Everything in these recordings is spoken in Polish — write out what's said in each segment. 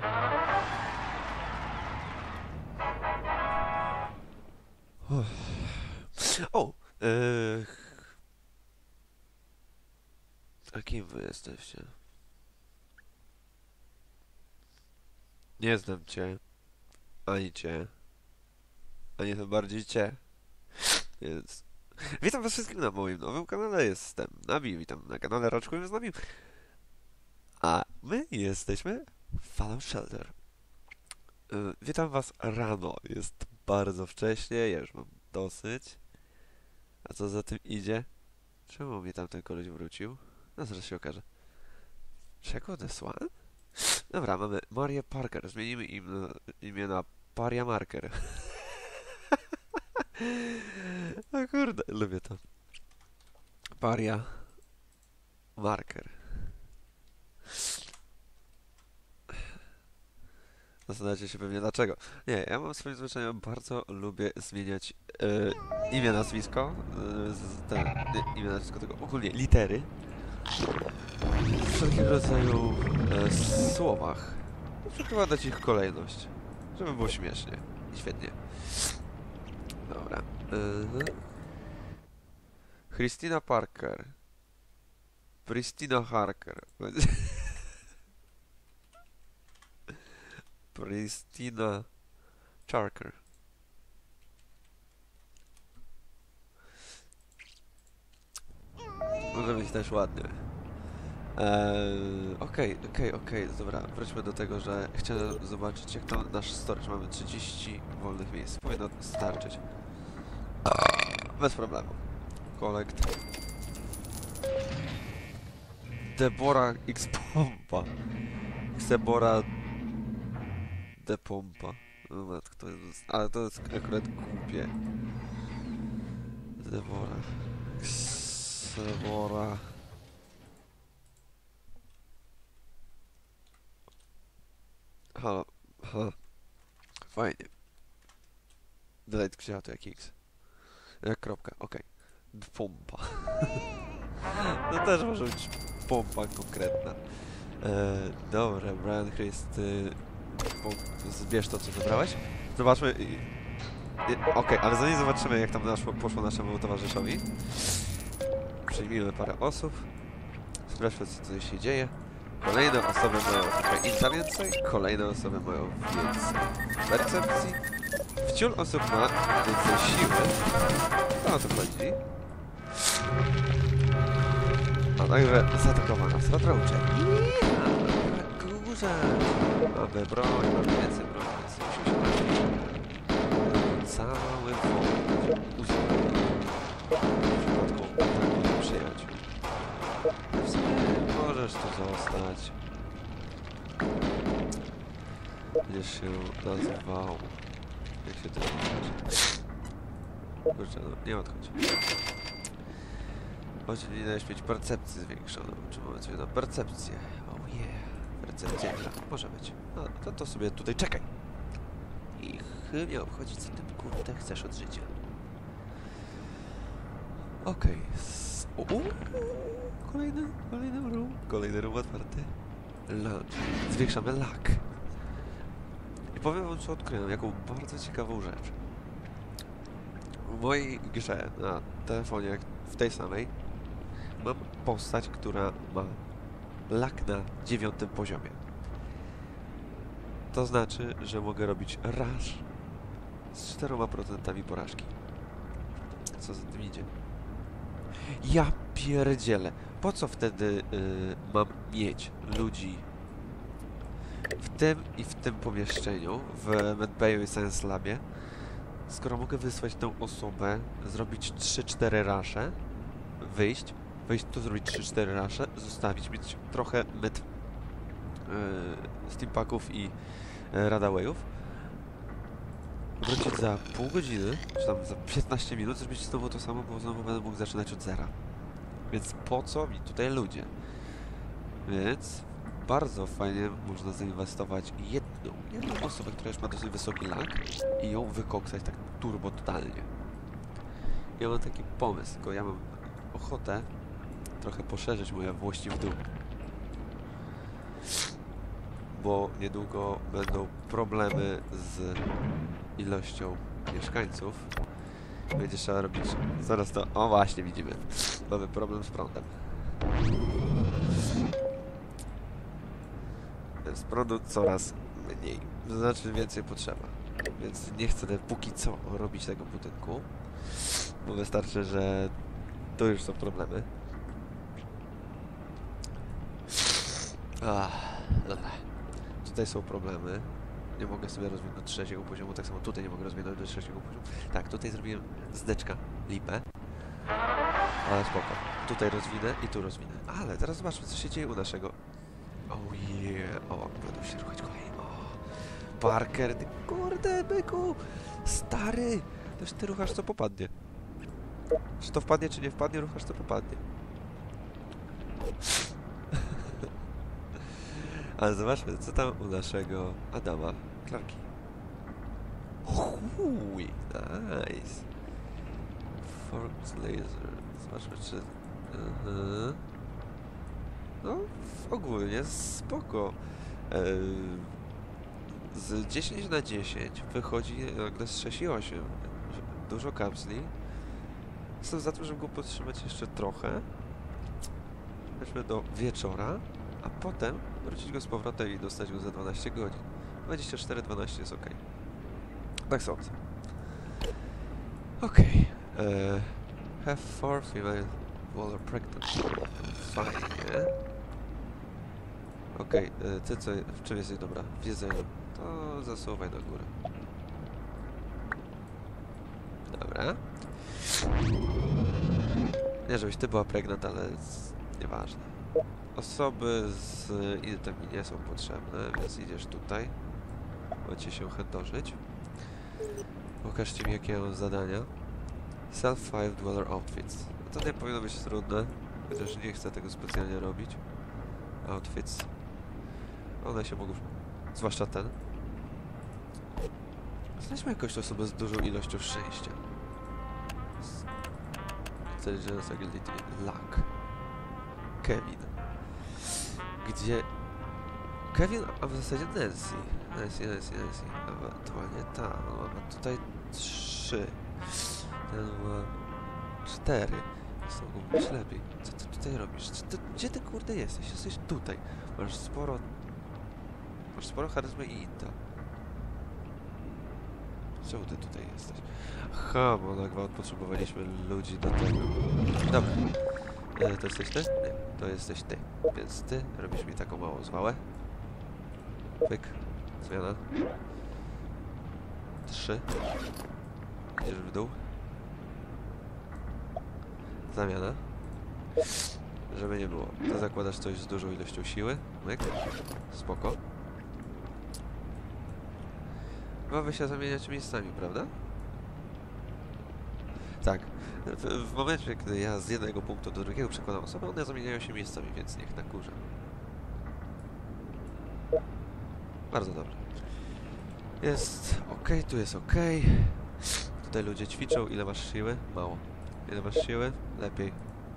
O! A kim wy jesteście? Nie znam cię. Ani cię. Ani tym bardziej cię. Więc... Witam was wszystkich na moim nowym kanale. Jestem Nabi. Witam na kanale Raczkujemy z Nabi. A my jesteśmy Fallout Shelter. Witam was rano. Jest bardzo wcześnie. Ja już mam dosyć. A co za tym idzie? Czemu mnie tam ten koleś wrócił? No zaraz się okaże. Czego odesłałem? Dobra, mamy Marię Parker. Zmienimy imię na Paria Marker. O kurde, lubię to. Paria Marker. Zastanawiacie się pewnie dlaczego. Nie, ja mam swoim zwyczajem, bardzo lubię zmieniać imię, nazwisko. Imię, nazwisko tego, ogólnie litery. W wszelkiego rodzaju słowach. Przeprowadzać ich kolejność. Żeby było śmiesznie. I świetnie. Dobra. Christina Parker. Pristina Harker. Pristina Charker. Może być też ładnie. Okej, dobra, wróćmy do tego, że chciałem zobaczyć jak tam nasz storage. Mamy 30 wolnych miejsc, powinno starczyć. Bez problemu. Collect. Deborah X Pompa. Xebora De Pompa. No matko, to jest... Ale to jest akurat głupie. Deborah. Xebora. Halo. Fajnie. Delete księcia jak X. Kropka, okej. Pompa. No też może być pompa konkretna. Dobra, Brian Christ. Zbierz to, co wybrałeś. Zobaczmy. Okej, ale zanim zobaczymy, jak tam poszło naszemu towarzyszowi. Przyjmijmy parę osób. Sprawdźmy, co tutaj się dzieje. Kolejne osoby mają trochę inca więcej, kolejne osoby mają więcej percepcji. Wciul osób ma więcej siły. To o to chodzi. A także zaatakowana strata uczeni. Górze. Mamy broń, mamy więcej broni, więc musimy się martwić. Cały fond uzbrojony. W przypadku przyjaciół. W sumie możesz tu zostać. Będziesz się nazywał... Jak się to nazywa? Kurczę, no nie odchodź. Powinieneś mieć percepcję zwiększoną. Czy mamy coś na percepcję? Oh yeah. Percepcja gra. Może być. No to sobie tutaj czekaj. I mnie obchodzić, co ty kurde chcesz od życia. Okej. Kolejny room otwarty. Lunch. Zwiększamy luck. I powiem wam, co odkryłem, jaką bardzo ciekawą rzecz. W mojej grze na telefonie, jak w tej samej, mam postać, która ma luck na 9. poziomie. To znaczy, że mogę robić rush z 4% porażki. Co za tym idzie? Ja pierdzielę. Po co wtedy mam mieć ludzi w tym i w tym pomieszczeniu, w Medbayu i Science Labie, skoro mogę wysłać tę osobę, zrobić 3-4 rusze, wyjść tu zrobić 3-4 rusze, zostawić, mieć trochę steampaków i radawayów, wrócić za pół godziny, czy tam za 15 minut, zrobić znowu to samo, bo znowu będę mógł zaczynać od zera. Więc po co mi tutaj ludzie? Więc bardzo fajnie można zainwestować jedną osobę, która już ma dosyć wysoki luck i ją wykoksać tak turbo totalnie. Ja mam taki pomysł, tylko ja mam ochotę trochę poszerzyć moje włości w dół. bo niedługo będą problemy z ilością mieszkańców. Będzie trzeba robić... Zaraz to... O właśnie, widzimy. Mamy problem z prądem. Więc prądu coraz mniej. To znaczy więcej potrzeba. Więc nie chcę póki co robić tego budynku. Bo wystarczy, że to już są problemy. Dobra. Tutaj są problemy. Nie mogę sobie rozwinąć do trzeciego poziomu, tak samo tutaj nie mogę rozwinąć do trzeciego poziomu. Tak, tutaj zrobiłem zdeczka, lipę. Ale spoko. Tutaj rozwinę i tu rozwinę. Ale teraz zobaczmy, co się dzieje u naszego... Oh yeah. O, będą się ruchać kolej. O, Parker, ty kurde, byku! Stary! Też ty ruchasz, co popadnie. Czy to wpadnie, czy nie wpadnie, ruchasz, co popadnie. Ale zobaczmy, co tam u naszego Adama Clarki. Huuuuj, nice. Forks laser. Zobaczmy, czy... No, ogólnie spoko. Z 10 na 10 wychodzi nagle z 6,8. Dużo kapsli. Jestem za tym, żeby go podtrzymać jeszcze trochę. Weźmy do wieczora, a potem wrócić go z powrotem i dostać go za 12 godzin. 24-12 jest ok. Tak sądzę. Okej. Have 4 female waller pregnant. Fajnie. Okej, ty co, w czym jesteś dobra? W jedzeniu. To zasuwaj do góry. Dobra. Nie, żebyś ty była pregnant, ale nieważne. Osoby z intami nie są potrzebne, więc idziesz tutaj. Macie się chędożyć. Pokażcie mi, jakie mam zadania. Self-5 Dweller Outfits. To nie powinno być trudne, chociaż nie chcę tego specjalnie robić. Outfits. One się mogą... Zwłaszcza ten. Znajdźmy jakąś osobę z dużą ilością szczęścia. Intelligence, agility, luck. Kevin. Gdzie... Kevin, a w zasadzie Nancy. Nancy. Ewentualnie ta. On ma tutaj 3. Ten ma 4. To mogło być lepiej. Co ty tutaj robisz? Gdzie ty kurde jesteś? Jesteś tutaj. Masz sporo charyzmy i inta. Czemu ty tutaj jesteś? Aha, bo na gwałt potrzebowaliśmy ludzi do tego. Dobra. To jesteś ty? Nie, to jesteś ty. Więc ty robisz mi taką małą zwałę. Pyk. Zmiana. 3. Idziesz w dół. Zamiana. Żeby nie było. Ty zakładasz coś z dużą ilością siły. Myk. Spoko. Chyba wy się zamieniać miejscami, prawda? Tak. W momencie, gdy ja z jednego punktu do drugiego przekładam osobę, one zamieniają się miejscami, więc niech na górze. Bardzo dobrze. Jest ok, tu jest ok. Tutaj ludzie ćwiczą. Ile masz siły? Mało. Ile masz siły? Lepiej.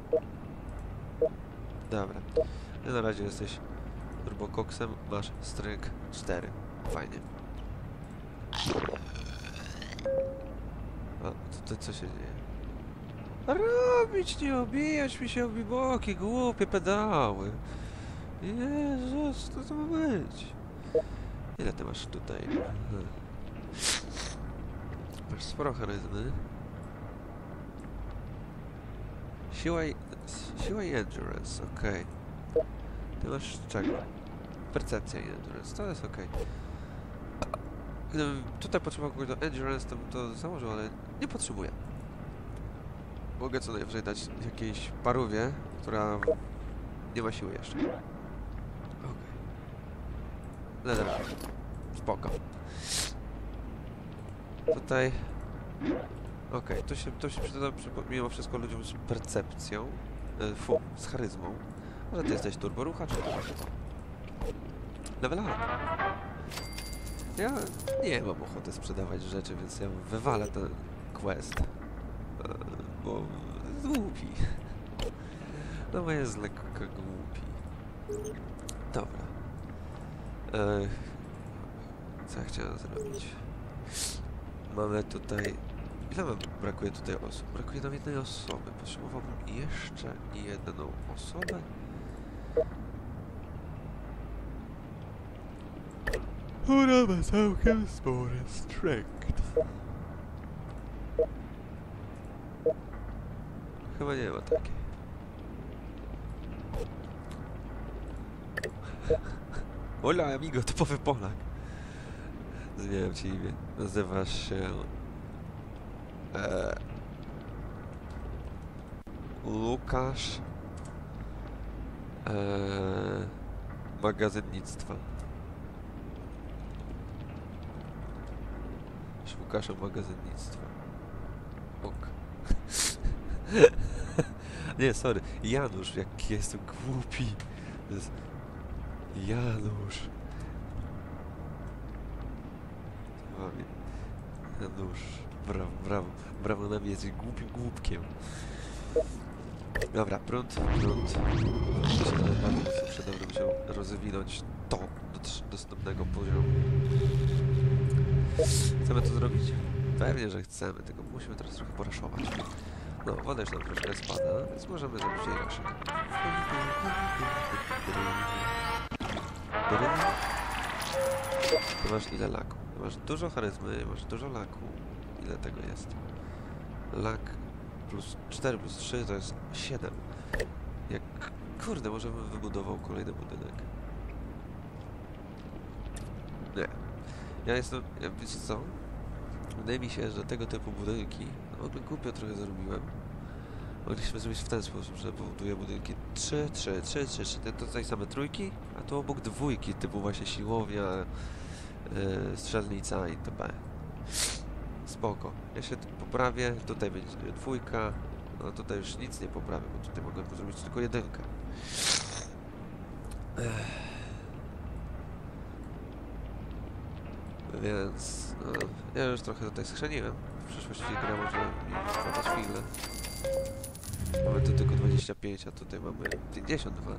Dobra. Ty na razie jesteś turbokoksem. Masz stryk 4. Fajnie. A, to co się dzieje? Robić, nie obijać mi się obi boki, głupie pedały. Jezus, co to ma być? Ile ty masz tutaj? Masz sporo charyzmy. Siła i endurance, okej. Ty masz czego? Percepcja i endurance, to jest okej. Gdybym tutaj potrzebował kogoś do endurance, to bym to założył, ale nie potrzebuję. Mogę co najwyżej dać jakiejś parówie, która nie ma siły jeszcze. Okej. Leather. Spoko. Tutaj... Okej, to się przyda mimo wszystko ludziom z percepcją. Z charyzmą. Może ty jesteś turboruchacz? Level up. Ja nie mam ochoty sprzedawać rzeczy, więc ja wywalę ten quest. Bo jest głupi. No bo jest lekko głupi. Dobra. Co ja chciałem zrobić? Mamy tutaj... Ile brakuje tutaj osób? Brakuje nam jednej osoby. Potrzebowałbym jeszcze jedną osobę. Ona ma całkiem spory strength. Chyba nie ma takiej. Hola amigo, typowy Polak. Zmieniam ci imię. Nazywasz się... Łukasz... magazynnictwa. Łukaszem magazynnictwa. Ok. Nie, sorry. Janusz, jaki jestem głupi. To jest... Janusz. Janusz. Brawo, brawo. Brawo na mnie, jesteś głupim głupkiem. Dobra, prąd. Muszę dobrze musiał rozwinąć to do dostępnego poziomu. Chcemy to zrobić? Pewnie, że chcemy, tylko musimy teraz trochę poraszować. No, woda już nam troszkę spada, więc możemy zrobić jej raszek. Ty masz ile laku? Ty masz dużo charyzmy, masz dużo laku. Ile tego jest? Lak plus 4 plus 3 to jest 7. Jak... Kurde, może bym wybudował kolejny budynek. Nie. Wiecie co? Wydaje mi się, że tego typu budynki... No, w ogóle głupio trochę zrobiłem. Mogliśmy zrobić w ten sposób, że buduję budynki 3, tutaj same trójki, a tu obok dwójki, typu właśnie siłownia, strzelnica itp. Spoko. Ja się poprawię, tutaj będzie dwójka, no tutaj już nic nie poprawię, bo tutaj mogę zrobić tylko jedynkę. Więc no, ja już trochę tutaj schrzeniłem. W przyszłości gra może mi spadać figle. Mamy tu tylko 25, a tutaj mamy 52.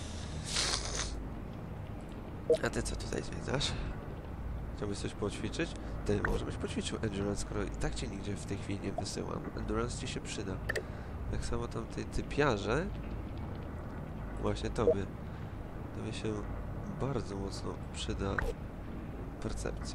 A ty co tutaj zwiedzasz? Chciałbyś coś poćwiczyć? Ty może byś poćwiczył Endurance, skoro i tak cię nigdzie w tej chwili nie wysyłam. Endurance ci się przyda. Tak samo tam tej typiarze. Właśnie tobie się bardzo mocno przyda percepcja.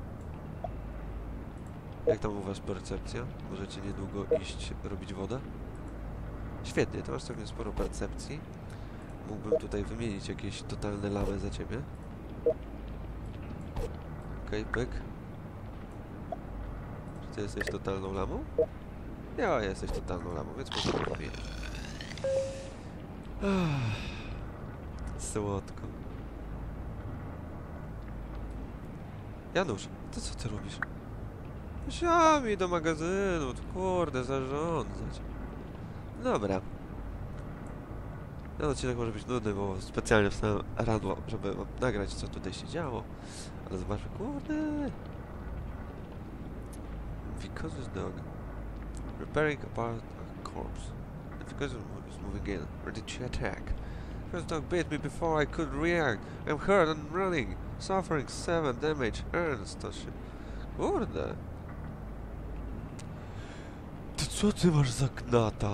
Jak tam u was percepcja? Możecie niedługo iść robić wodę? Świetnie, to masz całkiem sporo percepcji. Mógłbym tutaj wymienić jakieś totalne lamy za ciebie. Okej, pyk. Czy ty jesteś totalną lamą? Ja jesteś totalną lamą, więc można to wymienić. Słodko. Janusz, to co ty robisz? Siami do magazynu, to kurde, zarządzać. Dobra. Ten odcinek może być nudny, bo specjalnie wstałem rano, żeby nagrać, co tutaj się działo. Ale zobaczmy, kurde. Because dog. Repairing apart a corpse. Because is moving in. Ready to attack. Because dog bit me before I could react. I'm hurt and running. Suffering 7 damage. Ernst, to się... Kurde. Ty co ty masz za gnata?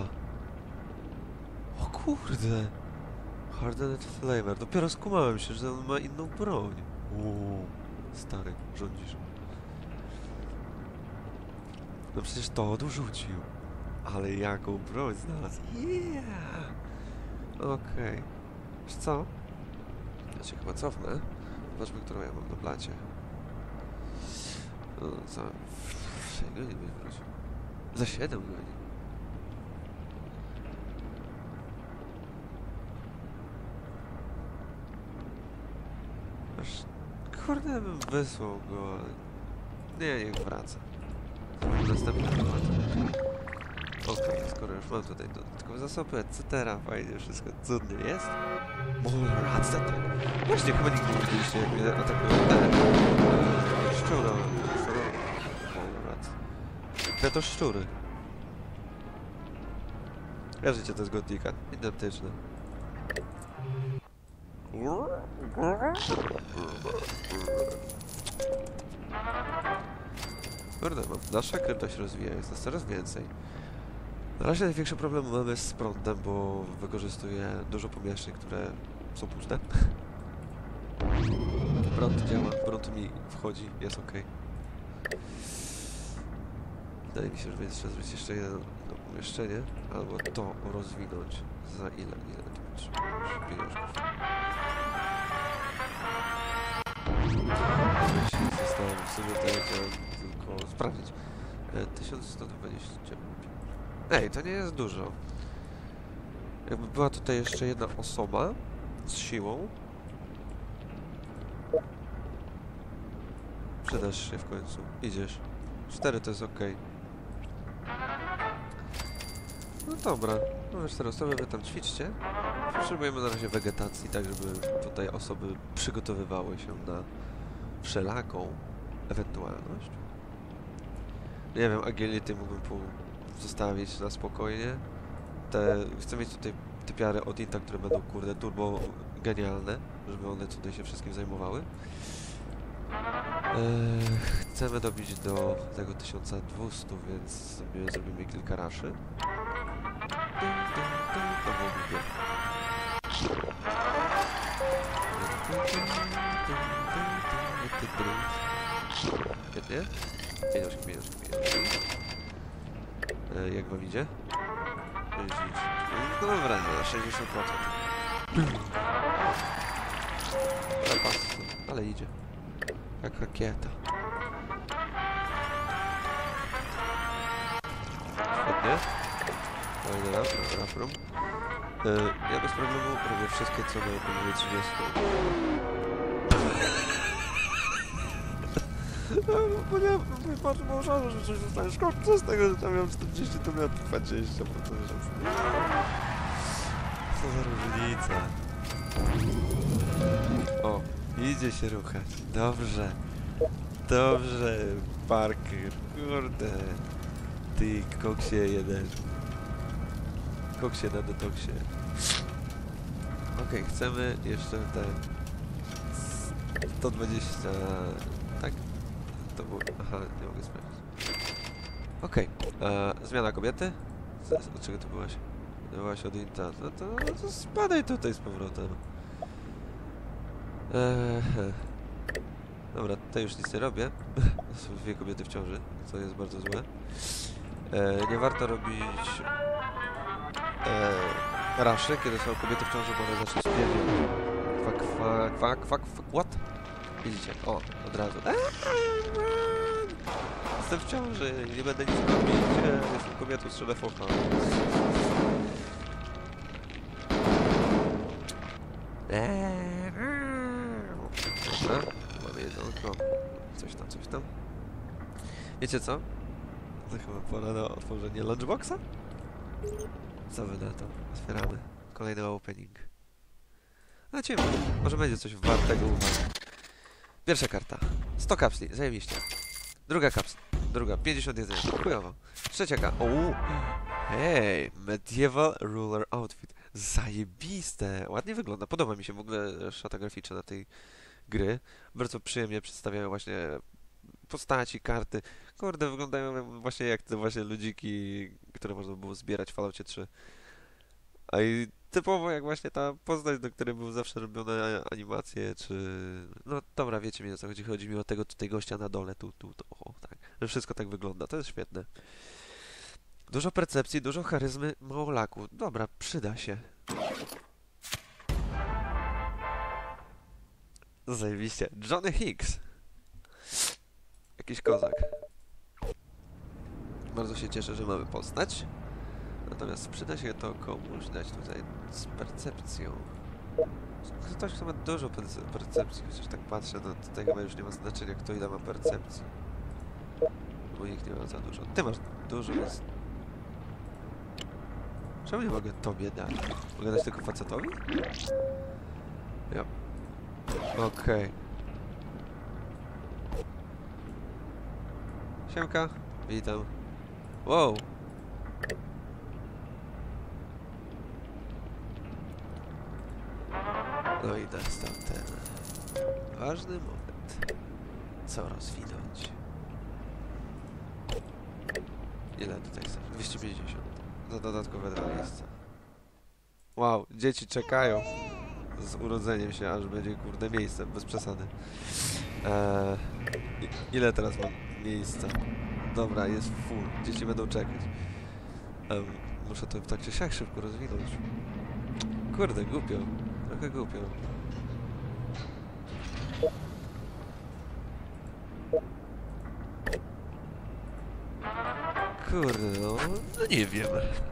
O kurde. Hardened Flamer. Dopiero skumałem się, że on ma inną broń. Uuu. Stary, rządzisz. No przecież to odrzucił. Ale jaką broń znalazł? Yeah! Okej. Wiesz co? Ja się chyba cofnę. Zobaczmy, którą ja mam na placie. No co? 6 godzin mnie wrócił. Za 7 godzin. Aż... Kurde, bym wysłał go, ale... Nie, niech wraca. Następny temat. Okej, skoro już mam tutaj dodatkowe zasoby, etc. Fajnie, wszystko cudnie jest. Molrats, tak. Właśnie, chyba nigdy nie widzieliście, jak mnie atakują te... szczura. Molrats. Te to szczury. Ja życie to jest gotika. Identyczne. Kurde, nasza krypta się rozwija, jest nas coraz więcej. Na razie największy problem mamy z prądem, bo wykorzystuję dużo pomieszczeń, które są puste. Prąd działa, prąd mi wchodzi, jest ok. Wydaje mi się, że będzie trzeba zrobić jeszcze jedno pomieszczenie, albo to rozwinąć. Za ile to potrzebujesz pieniążków? Zostało w sumie to ja chciałem tylko sprawdzić. 1120. Ej, to nie jest dużo. Jakby była tutaj jeszcze jedna osoba z siłą. Przydasz się w końcu. Idziesz. 4 to jest ok. No dobra. Mamy 4 osoby, wy tam ćwiczcie. Potrzebujemy na razie wegetacji, tak żeby tutaj osoby przygotowywały się na wszelaką ewentualność. Nie wiem, agility mógłbym zostawić na spokojnie. Chcę mieć tutaj typiary od Inta, które będą, kurde, turbo genialne, żeby one tutaj się wszystkim zajmowały. Chcemy dobić do tego 1200, więc sobie zrobimy kilka raszy. To było głupie. Świetnie. Pieniążki. Jak wam idzie? No dobra, na 60%. Ale idzie. Jak rakieta. Świetnie. Kolejny raprum. Ja bez problemu robię wszystkie, co mają poniżej 30. Bo nie, patrz, bo szansa, że coś zostanie szkoda. Co z tego, że tam miałem 40, to miałem 20%. Co za różnica. O, idzie się ruchać. Dobrze. Dobrze, Parker. Kurde. Ty, koksie jeden. Koksie na detoksie. Okej, chcemy jeszcze te 120... Tak? To było... Aha, nie mogę sprawdzić. Okej, zmiana kobiety? Od czego ty byłaś? Byłaś od Inta. No to spadaj tutaj z powrotem. Dobra, tutaj już nic nie robię. Są 2 kobiety w ciąży, co jest bardzo złe. Nie warto robić raszy, kiedy są kobiety w ciąży, bo one zaczną spierdzieć. Fuck, what? Widzicie? O, od razu. Jestem w ciąży, nie będę nic robić. Jestem kobietą, strzelę focha. Dobra, mamy jedzonko. Coś tam. Wiecie co? To chyba pora na otworzenie lunchboxa? Co wy na to? Otwieramy. Kolejny opening. Lecimy. Może będzie coś wartego uwagi. Pierwsza karta. 100 kapsli. Zajebiście. Druga kapsla. Druga. 51. Chujowo. Trzecia karta. Hej! Medieval Ruler Outfit. Zajebiste. Ładnie wygląda. Podoba mi się w ogóle szata graficzna na tej gry. Bardzo przyjemnie przedstawiają właśnie postaci, karty. Kurde, wyglądają właśnie jak te właśnie ludziki, które można było zbierać w Falloutie 3. A i typowo jak właśnie ta postać, do której były zawsze robione animacje, czy... No dobra, wiecie mi o co chodzi. Chodzi mi o tego tutaj gościa na dole, tu, o, tak. Że wszystko tak wygląda. To jest świetne. Dużo percepcji, dużo charyzmy, mało laku. Dobra, przyda się. Zajebiście. Johnny Hicks. Jakiś kozak. Bardzo się cieszę, że mamy postać. Natomiast przyda się to komuś dać tutaj z percepcją. Ktoś, kto ma dużo percepcji, chociaż tak patrzę, no tutaj chyba już nie ma znaczenia, kto ile ma percepcji. Bo ich nie ma za dużo. Ty masz dużo, więc... Czemu nie mogę tobie dać? Mogę dać tylko facetowi? Ja. Okej. Siemka, witam. Wow! No i nastał ten ważny moment. Co rozwinąć? Ile tutaj jest? 250. Za dodatkowe 2 miejsca. Wow, dzieci czekają z urodzeniem się, aż będzie kurde miejsce, bez przesady. Ile teraz mam miejsca? Dobra, jest full. Dzieci będą czekać. Muszę to tak czy siak szybko rozwinąć. Kurde, głupio. Trochę głupio. Kurde, no nie wiem.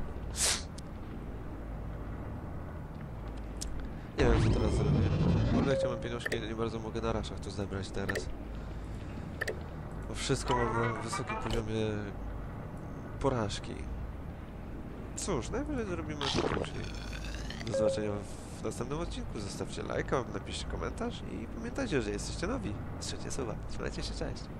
Nie wiem, co teraz zrobię. Może chciałbym pieniążki, nie bardzo mogę na raszach to zebrać teraz. Bo wszystko mam na wysokim poziomie porażki. Cóż, najwyżej zrobimy to później. Do zobaczenia w następnym odcinku. Zostawcie lajka, napiszcie komentarz i pamiętajcie, że jesteście nowi. Trzecie suba. Trzymajcie się, cześć.